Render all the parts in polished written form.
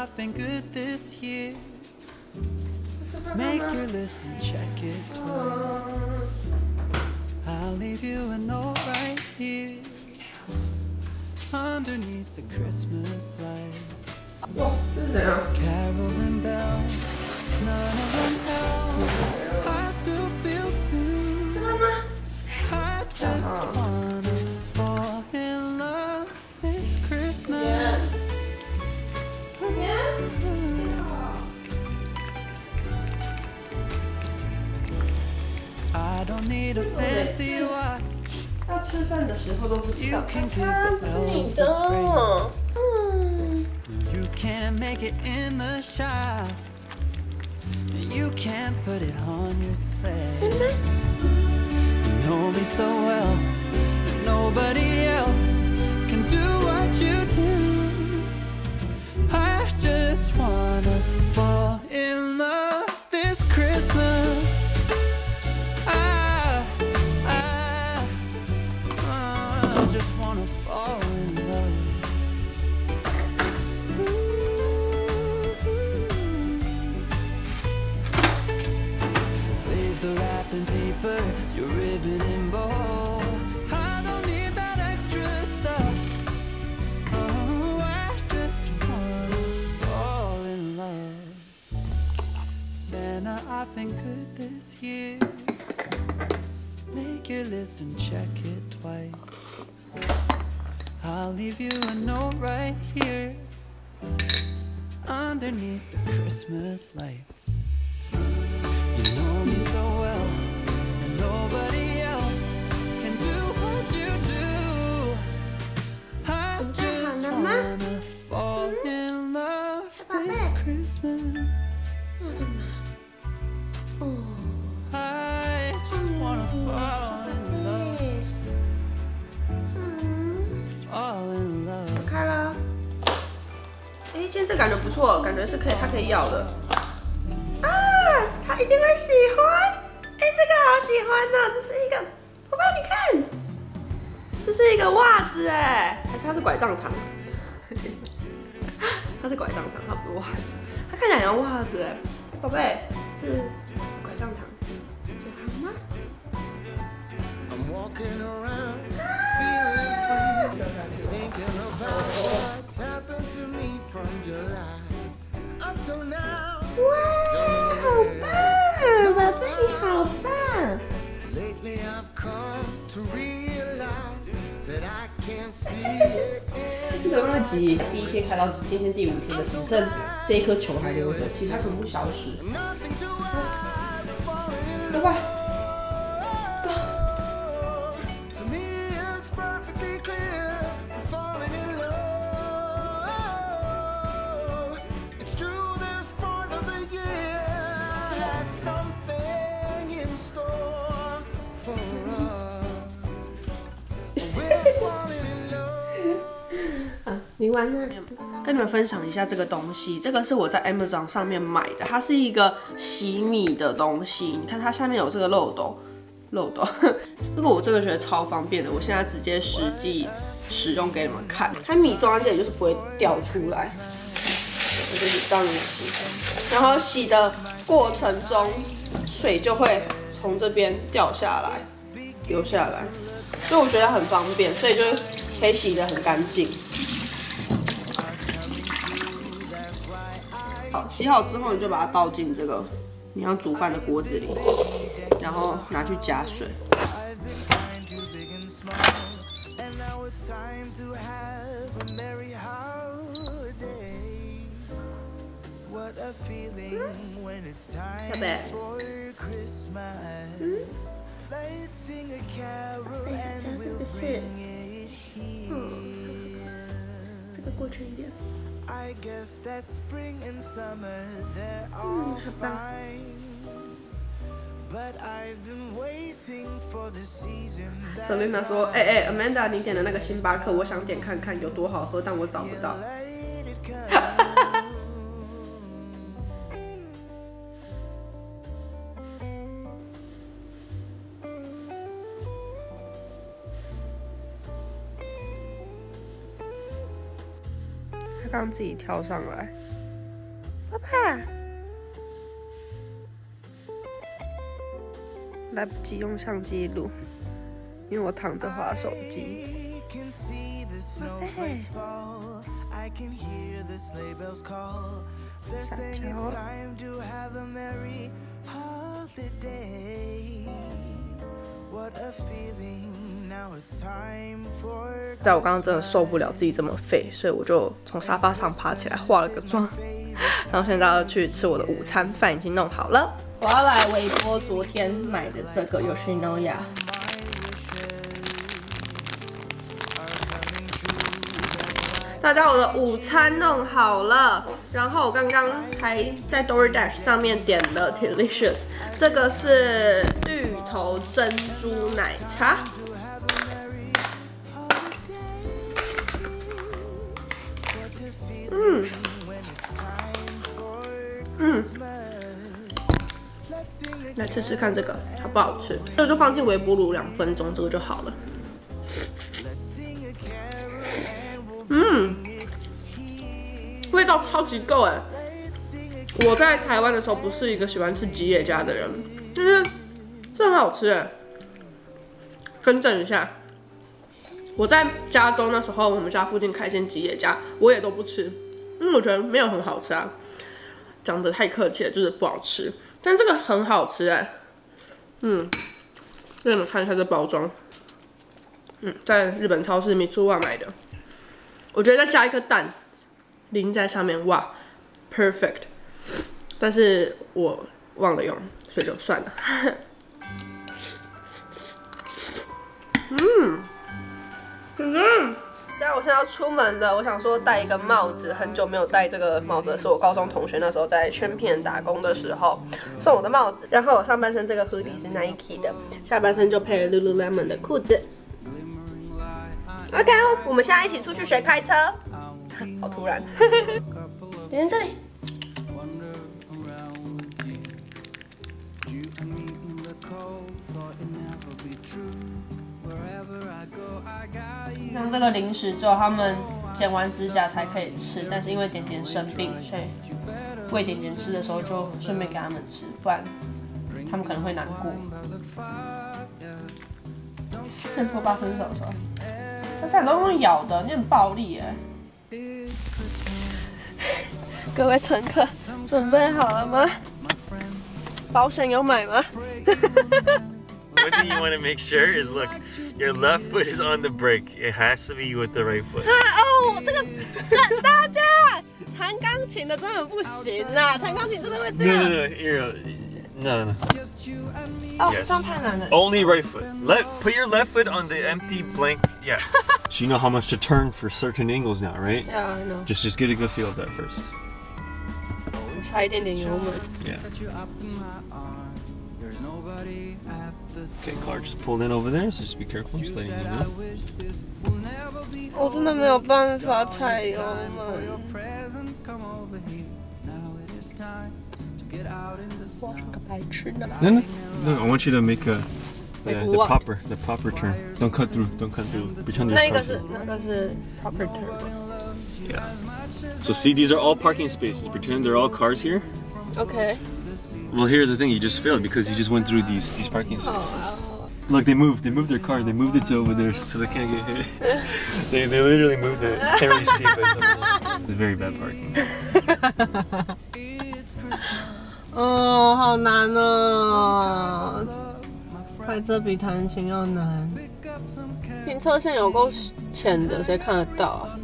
I've been good this year. Make your list and check it twice. I'll leave you a note right here underneath the Christmas lights. Carols and bells, none of them help. I still feel blue. I just wanna fall in love this Christmas. I don't need a fancy watch. 要吃饭的时候都不知道，叉叉不是你的。 You can't make it in the shop. You can't put it on your sled. You know me so well. Nobody else can do what you do. I just wanna fall in love this Christmas. I just wanna fall in love. Save the wrapping paper, your ribbon and bow. I don't need that extra stuff. Oh, I just wanna fall in love. Santa, I've been good this year. Make your list and check it twice. I'll leave you a note right here underneath the Christmas lights. You know me so well, and nobody else can do what you do. I just wanna fall in love this Christmas. I just wanna fall in love. Fall in love. 开了。哎，今天这感觉不错，感觉是可以，他可以要的。啊，他一定会喜欢。哎，这个好喜欢呢，这是一个，宝宝你看，这是一个袜子哎，还是它是拐杖糖？它是拐杖糖，它不是袜子，它看起来像袜子哎，宝贝是拐杖糖，喜欢吗？ I'm walking around feeling free, thinking about what's happened to me from July up till now. 哇，好棒，宝贝你好棒！ Lately I've come to realize that I can't see it. 你怎么那么急？第一天开到今天第5天了，只剩这一颗球还留着，其他全部消失。 Nothing to hide, falling in 拜 love. 拜。 To me it's perfectly clear, I'm falling in love. It's true this part of the year has something in store for us. We're falling in love. 啊，你完了。跟你们分享一下这个东西，这个是我在 Amazon 上面买的，它是一个洗米的东西。你看它下面有这个漏斗，这个我真的觉得超方便的。我现在直接实际使用给你们看，它米装在这里就是不会掉出来，我就是让你洗，然后洗的过程中水就会从这边掉下来，流下来，所以我觉得很方便，所以就可以洗得很干净。 好，洗好之后你就把它倒进这个你要煮饭的锅子里，然后拿去加水。宝贝，这样是不是？这个过去一点。 I guess that spring and summer they're all fine. But I've been waiting for the season. Selina 说：“Amanda， 你点的那个星巴克，我想点看看有多好喝，但我找不到。”他刚自己跳上来。 爸爸，来不及用相机录，因为我躺着滑手机。撒娇。在我刚刚真的受不了自己这么废，所以我就从沙发上爬起来化了个妆，然后现在要去吃我的午餐，饭已经弄好了。我要来微波昨天买的这个 Yoshinoya。大家，我的午餐弄好了，然后我刚刚还在 DoorDash 上面点了 Delicious， 这个是芋头珍珠奶茶。来吃吃看这个好不好吃？这个就放进微波炉2分钟，这个就好了。味道超级够哎！我在台湾的时候不是一个喜欢吃吉野家的人，但是这很好吃哎。更正一下，我在加州那时候，我们家附近开间吉野家，我也都不吃，因为我觉得没有很好吃啊。讲得太客气了，就是不好吃。但这个很好吃哎，给你们看一下这包装，在日本超市Mitsuwa买的。我觉得再加一颗蛋淋在上面，哇 ，perfect。但是我忘了用，所以就算了。我现在要出门了，我想说戴一个帽子，很久没有戴这个帽子，是我高中同学那时候在全片打工的时候送我的帽子。然后我上半身这个 hoodie 是 Nike 的，下半身就配了 Lululemon 的裤子。OK， 我们现在一起出去学开车，好突然。点这里。像这个零食只有他们剪完指甲才可以吃，但是因为点点生病，所以喂点点吃的时候就顺便给他们吃，不然他们可能会难过。我爸伸手的时候，但是很多用咬的，你很暴力耶。各位乘客，准备好了吗？保险有买吗 One thing you want to make sure is, look, your left foot is on the brake. It has to be with the right foot. 哦，这个大家弹钢琴的真的不行啦，弹钢琴真的会这样。 No. 哦，这样太难了。 Only right foot. Put your left foot on the empty blank. Yeah. So you know how much to turn for certain angles now, right? Yeah, I know. Just get a good feel of that first. 差一点点油门。 Yeah. Okay, car just pulled in over there, so just be careful. Just letting you know. 我真的没有办法踩油门。我是个白痴呢。 No. I want you to make the proper turn. Don't cut through. Pretend there's cars. 那个是 proper turn. Yeah. So see, these are all parking spaces. Pretend they're all cars here. Okay. Well, here's the thing. You just failed because you just went through these parking spaces. Look, they moved their car. They moved it to over there so they can't get hit. they literally moved it. Can't really see it, but it's very bad parking. 哦，好难哦！开车比弹琴要难。停车线有够浅的，谁看得到啊？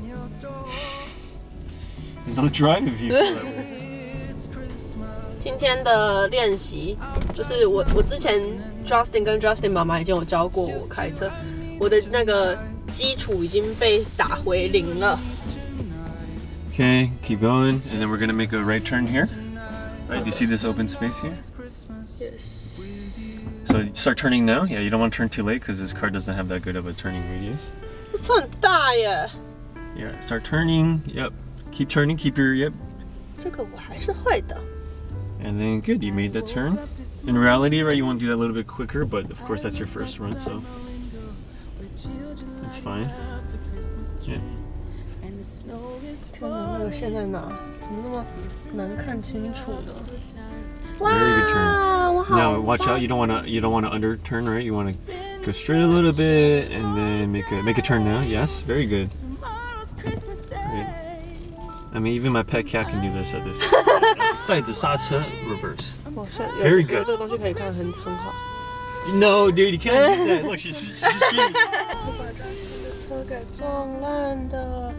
Don't drive if you feel that way. 今天的练习就是我之前 Justin 跟 Justin 妈妈已经有教过我开车，我的那个基础已经被打回0了。 Okay, keep going, and then we're gonna make a right turn here. Right, do you see this open space here? Yes. So start turning now. Yeah, you don't want to turn too late because this car doesn't have that good of a turning radius. 这很大耶。 Yeah, start turning. Yep. Keep turning. Keep your yep. 这个我还是会的。 And then good, you made that turn. In reality, right, you want to do that a little bit quicker, but of course that's your first run, so it's fine. Yeah. 天哪，那个线在哪？怎么那么难看清楚呢？ Very good turn. 我好 Now watch out. You don't wanna underturn, right? You wanna go straight a little bit and then make a turn now. Yes, very good. Great. I mean, even my pet cat can do this at this. 带着刹车 reverse. Very good. 这个东西可以看很好。 No, dude, you can't use that. Look, she's cheating. 我把当时的车给撞烂的。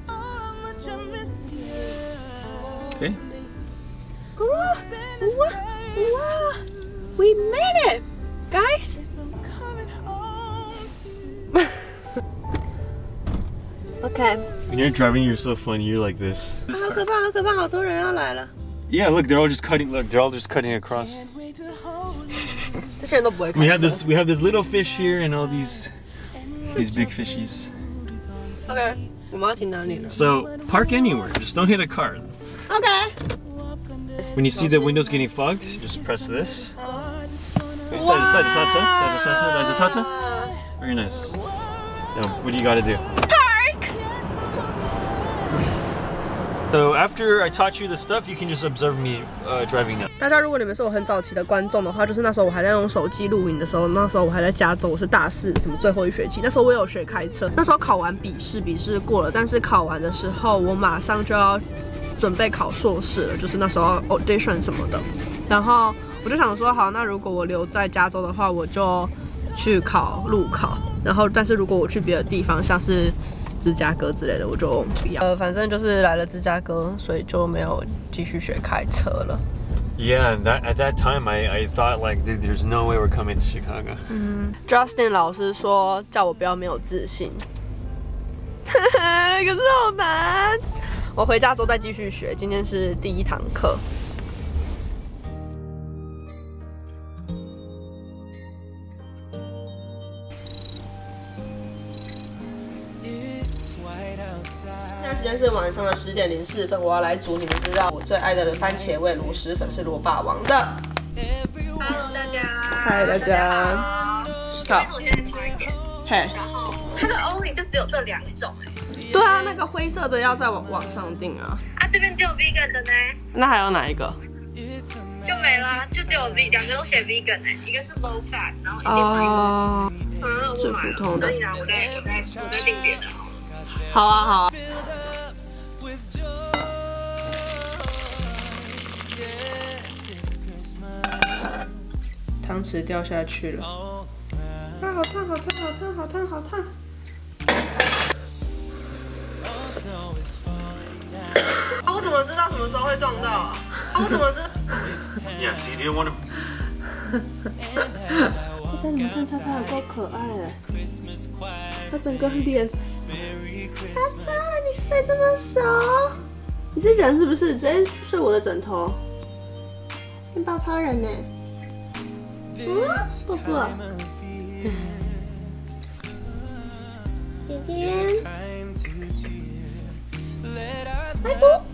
Okay. Wow! We made it, guys. Okay. When you're driving, you're so funny. You're like this. 好可怕，好可怕，好多人要来了。 Yeah, look, they're all just cutting. Look, they're all just cutting across. 这些人都不会开车。 We have this little fish here and all these big fishies. Okay. 我们要停哪里呢 So park anywhere. Just don't hit a car. Okay. When you see the windows getting fogged, just press this. Okay, 带着刹车. Very nice. Now, what do you gotta do? Park. So after I taught you the stuff, you can just observe me driving now. 大家，如果你们是我很早期的观众的话，就是那时候我还在用手机录影的时候，那时候我还在加州，我是大四什么最后一学期，那时候我有学开车，那时候考完笔试过了，但是考完的时候我马上就要准备考硕士了，就是那时候 audition 什么的，然后我就想说，好，那如果我留在加州的话，我就去考路考，然后但是如果我去别的地方，像是芝加哥之类的，我就不要。反正就是来了芝加哥，所以就没有继续学开车了。 Yeah, and at that time, I thought like, dude, there's no way we're coming to Chicago. Justin 老师说叫我不要没有自信，可是好难。我回家之后再继续学，今天是第一堂课。现在时间是晚上的10点04分，我要来煮你们知道我最爱的番茄味螺蛳粉是螺霸王的。 Hello， 大家。 嗨，大家。好。 我现在Target， 嘿。 然后它的 only 就只有这2种哎。 对啊，那个灰色的要在网上订啊。 啊，这边只有 vegan 的呢。 那还有哪一个？ 就没了，就只有2个都写 vegan 哎，一个是 low fat， 然后另外一个最普通的。 可以啦，我再订别的。 好啊，好啊。汤匙掉下去了，啊，好烫，好烫，好烫，好烫，好烫！啊，我怎么知道什么时候会撞到啊？啊，我怎么知道？ Yeah, see, you didn't want to. 大家你们看，叉叉有够可爱的，他整个脸。叉叉，你睡这么熟？你是人是不是？直接睡我的枕头？面包超人呢？布布，姐姐，拜拜。